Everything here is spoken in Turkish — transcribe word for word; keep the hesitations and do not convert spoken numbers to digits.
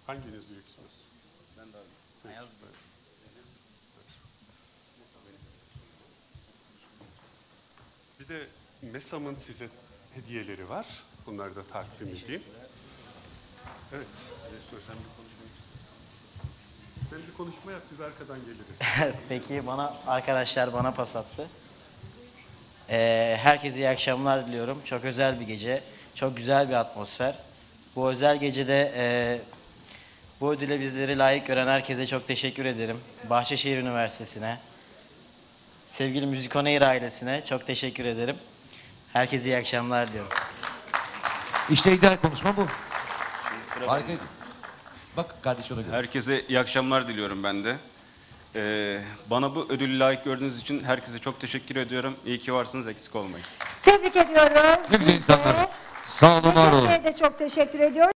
Hanginiz büyüksünüz? Ben de abi. Ayaz Bey. Bir de MESAM'ın size hediyeleri var. Bunları da takdim edeyim. Evet. Sen bir konuşma Sen bir konuşma yap, biz arkadan geliriz. Peki, bana arkadaşlar bana pas attı. Ee, herkese iyi akşamlar diliyorum. Çok özel bir gece. Çok güzel bir atmosfer. Bu özel gecede e, bu ödüle bizleri layık gören herkese çok teşekkür ederim. Bahçeşehir Üniversitesi'ne, sevgili Müzik On Air ailesine çok teşekkür ederim. Herkese iyi akşamlar diliyorum. İşte ideal konuşma bu. Harikaydı. Bak kardeş ona göre. Herkese iyi akşamlar diliyorum ben de. Ee, bana bu ödülü layık gördüğünüz için herkese çok teşekkür ediyorum. İyi ki varsınız, eksik olmayın. Tebrik ediyoruz. Ne güzel insanlar. Sağ olun, var olun. Necip Bey'e de çok teşekkür ediyoruz.